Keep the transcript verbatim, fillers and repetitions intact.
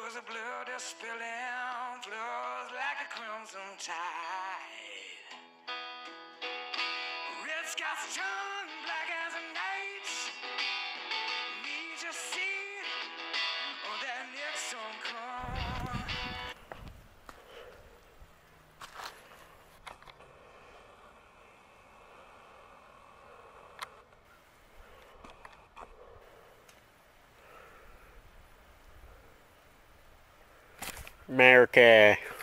Tears of blood are spilling, flows like a crimson tide. Red sky's tongue, black as a night. Need to see, oh, that next song come. America.